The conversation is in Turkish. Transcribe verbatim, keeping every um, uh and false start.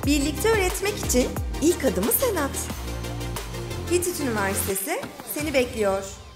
Birlikte öğretmek için ilk adımı sen at. Hitit Üniversitesi seni bekliyor.